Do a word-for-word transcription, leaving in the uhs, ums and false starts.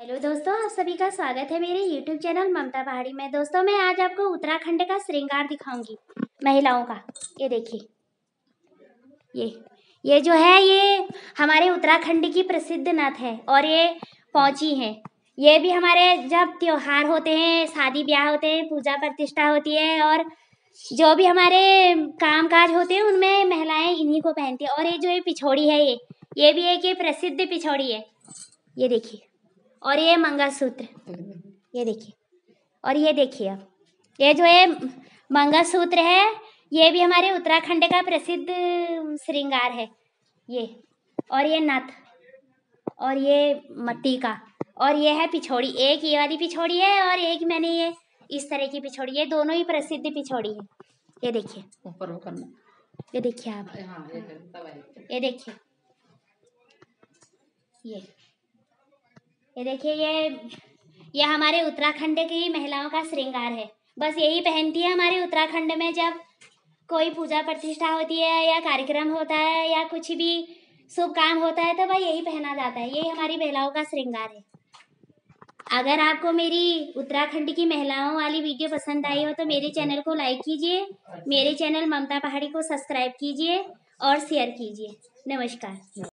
Hello दोस्तों, आप सभी का स्वागत है मेरे यूट्यूब चैनल ममता पहाड़ी में। दोस्तों, मैं आज आपको उत्तराखंड का श्रृंगार दिखाऊंगी महिलाओं का। ये देखिए, ये ये जो है ये हमारे उत्तराखंड की प्रसिद्ध नथ है और ये पौची है। ये भी हमारे जब त्योहार होते हैं, शादी ब्याह होते हैं, पूजा प्रतिष्ठा होती है और जो भी हमारे काम काज होते हैं उनमें महिलाएं इन्हीं को पहनती है। और ये जो ये पिछौड़ी है, ये ये भी एक ये प्रसिद्ध पिछौड़ी है। ये देखिए, और ये मंगलसूत्र, ये देखिए, और ये देखिए अब ये जो है मंगलसूत्र है, ये भी हमारे उत्तराखंड का प्रसिद्ध श्रृंगार है। ये और ये नथ और ये मत्ती का, और ये है पिछौड़ी। एक ये वाली पिछौड़ी है और एक मैंने ये इस तरह की पिछौड़ी, ये दोनों ही प्रसिद्ध पिछौड़ी है। ये देखिए, ऊपर वो करना, ये देखिए आप, ये देखिए, ये ये देखिए, ये ये हमारे उत्तराखंड की महिलाओं का श्रृंगार है। बस यही पहनती है हमारे उत्तराखंड में। जब कोई पूजा प्रतिष्ठा होती है या कार्यक्रम होता है या कुछ भी शुभ काम होता है तो वह यही पहना जाता है। यही हमारी महिलाओं का श्रृंगार है। अगर आपको मेरी उत्तराखंड की महिलाओं वाली वीडियो पसंद आई हो तो मेरे चैनल को लाइक कीजिए, मेरे चैनल ममता पहाड़ी को सब्सक्राइब कीजिए और शेयर कीजिए। नमस्कार।